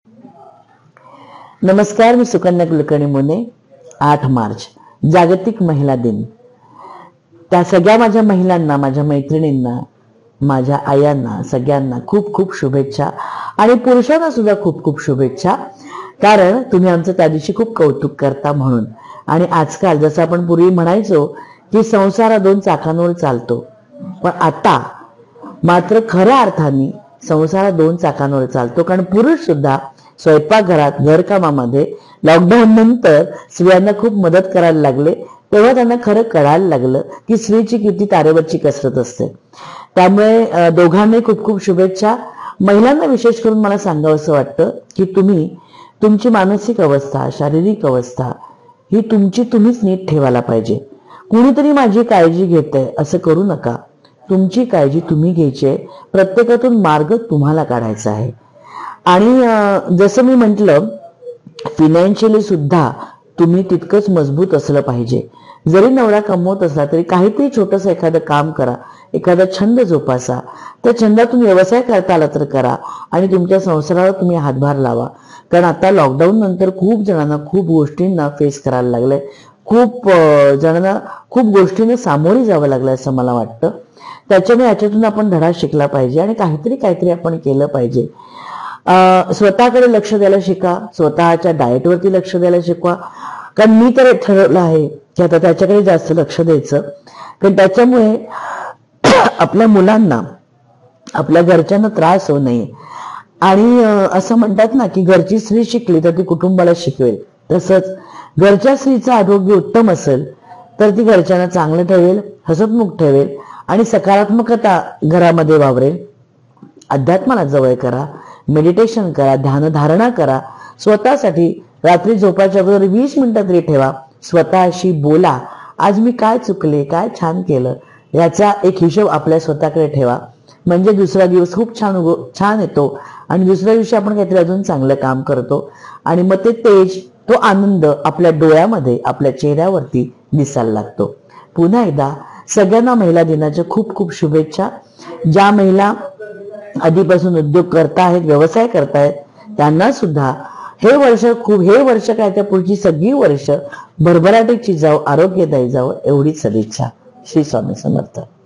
नमस्कार, मी सुकन्या कुलकर्णी मोने. 8 मार्च जागतिक महिला दिन. त्या सगळ्या माझ्या महिलांना, माझ्या मैत्रिणींना, माझ्या आयांना, सगळ्यांना खूप खूप शुभेच्छा. आणि पुरुषांना सुद्धा खूप खूप शुभेच्छा, कारण तुम्ही आमचं त्या दिवशी खूप कौतुक करता म्हणून. आणि आजकाल जसं आपण पूर्वी म्हणायचो की संसार 2 चाकांवर चालतो, पण आता मात्र खऱ्या अर्थाने संसार 2 चाकांवर चालतो. कारण पुरुष सुद्धा स्वयंपाकघरात, घरकामामध्ये लॉकडाऊन नंतर स्त्रियांना खूप मदत करायला लागले. तेव्हा त्यांना खरं कळायला लागलं की स्त्रीची किती तारेवरची कसरत असते. त्यामुळे दोघांनाही खूप खूप शुभेच्छा. महिलांना विशेष करून मला सांगावंसं वाटतं की तुम्ही तुमची मानसिक अवस्था, शारीरिक अवस्था ही तुमची तुम्हीच नीट ठेवायला पाहिजे. कुणीतरी माझी काळजी घेतंय असं करू नका. तुमची काळजी तुम्ही घ्यायची आहे. प्रत्येकातून मार्ग तुम्हाला काढायचा आहे. आणि जसं मी म्हटलं, फिनॅन्शियली सुद्धा तुम्ही तितकंच मजबूत असलं पाहिजे. जरी नवरा कमवत असला तरी काहीतरी छोटंसं एखादं काम करा, एखादा छंद जोपासा. त्या छंदातून व्यवसाय करता आला तर करा आणि तुमच्या संसारावर तुम्ही हातभार लावा. कारण आता लॉकडाऊन नंतर खूप जणांना खूप गोष्टींना फेस करायला लागलंय. खूप जणांना खूप गोष्टींना सामोरी जावं लागलं असं मला वाटतं. त्याच्यामुळे याच्यातून आपण धडा शिकला पाहिजे आणि काहीतरी आपण केलं पाहिजे. स्वतःकडे लक्ष द्यायला शिका, स्वतःच्या डाएटवरती लक्ष द्यायला शिकवा. कारण मी तर ठरवलं आहे की आता त्याच्याकडे जास्त लक्ष द्यायचं, कारण त्याच्यामुळे आपल्या मुलांना, आपल्या घरच्यांना त्रास होऊ नये. आणि असं म्हणतात ना की घरची स्त्री शिकली तर ती कुटुंबाला शिकवेल. तसंच घरच्या स्त्रीचं आरोग्य उत्तम असेल तर ती घरच्यांना चांगलं ठेवेल, हसतमुख ठेवेल आणि सकारात्मकता घरामध्ये वावरेल. अध्यात्माला जवळ करा, मेडिटेशन करा, ध्यानधारणा करा. स्वतःसाठी रात्री झोपायच्या अगोदर 20 मिनिटं तरी ठेवा. स्वतःशी बोला, आज मी काय चुकले, काय छान केलं, याचा एक हिशोब आपल्या स्वतःकडे ठेवा. म्हणजे दुसरा दिवस खूप छान येतो आणि दुसऱ्या दिवशी आपण काहीतरी अजून चांगलं काम करतो आणि मग ते तेज, तो आनंद आपल्या डोळ्यामध्ये, आपल्या चेहऱ्यावरती दिसायला लागतो. पुन्हा एकदा सगळ्यांना महिला दिनाच्या खूप खूप शुभेच्छा. ज्या महिला आधीपासून उद्योग करतायत, व्यवसाय करतायत, त्यांना सुद्धा हे वर्ष काय, त्या पुढची सगळी वर्ष भरभराटीची जावं, आरोग्यदायी जावं, एवढी सदिच्छा. श्री स्वामी समर्थ.